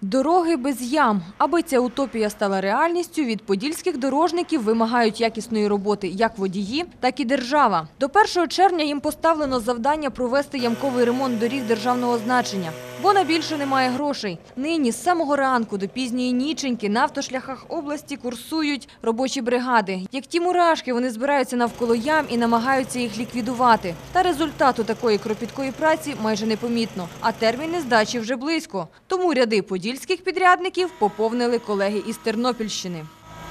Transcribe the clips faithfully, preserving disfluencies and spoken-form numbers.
Дороги без ям. Аби ця утопія стала реальністю, від подільських дорожників вимагають якісної роботи як водії, так і держава. До першого червня їм поставлено завдання провести ямковий ремонт доріг державного значення. Бо на більше немає грошей. Нині з самого ранку до пізньої ніченьки на автошляхах області курсують робочі бригади. Як ті мурашки, вони збираються навколо ям і намагаються їх ліквідувати. Та результату такої кропіткої праці майже непомітно. А терміни здачі вже близько. Тому ряди подільських підрядників поповнили колеги із Тернопільщини.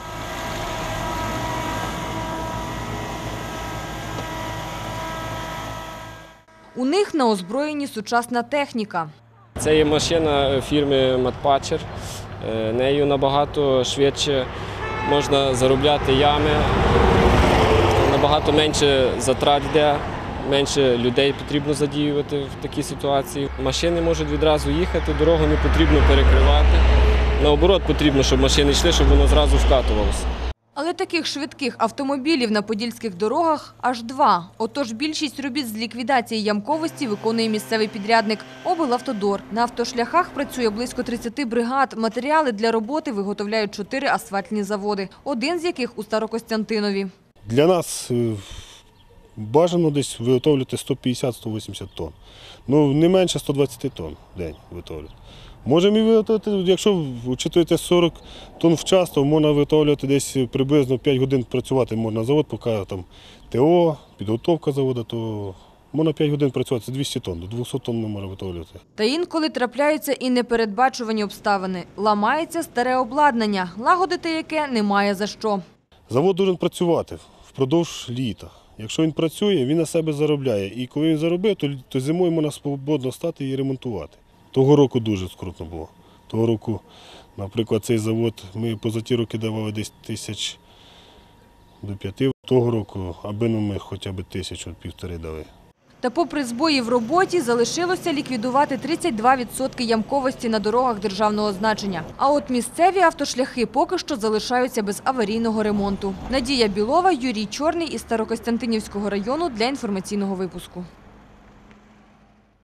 У них на озброєнні сучасна техніка. Це є машина фірми «Матпатчер». Нею набагато швидше можна заробляти ями, набагато менше затрат йде, менше людей потрібно задіювати в такій ситуації. Машини можуть відразу їхати, дорогу не потрібно перекривати. Наоборот, потрібно, щоб машини йшли, щоб воно зразу вкатувалося. Але таких швидких автомобілів на подільських дорогах аж два. Отож більшість робіт з ліквідації ямковості виконує місцевий підрядник «Облавтодор». На автошляхах працює близько тридцяти бригад. Матеріали для роботи виготовляють чотири асфальтні заводи, один з яких у Старокостянтинові. Для нас бажано десь виготовляти сто п'ятдесят - сто вісімдесят тонн. Ну, не менше ста двадцяти тонн в день виготовляти. Можемо і виготовити, якщо вчитуєте сорок тонн в час, то можна виготовляти десь приблизно п'ять годин працювати можна на завод, поки там ТО, підготовка заводу, то можна п'ять годин працювати, це двісті тонн, до двохсот тонн ми можемо виготовляти. Та інколи трапляються і непередбачувані обставини. Ламається старе обладнання, лагодити яке немає за що. Завод повинен працювати впродовж літа. Якщо він працює, він на себе заробляє. І коли він заробив, то, то зимою можна свободно стати і ремонтувати. Того року дуже скрутно було. Того року, наприклад, цей завод, ми поза ті роки давали десь тисяч до п'яти. Того року, аби ну ми хоча б тисячу, півтори дали. Та попри збої в роботі, залишилося ліквідувати тридцять два відсотки ямковості на дорогах державного значення. А от місцеві автошляхи поки що залишаються без аварійного ремонту. Надія Білова, Юрій Чорний із Старокостянтинівського району для інформаційного випуску.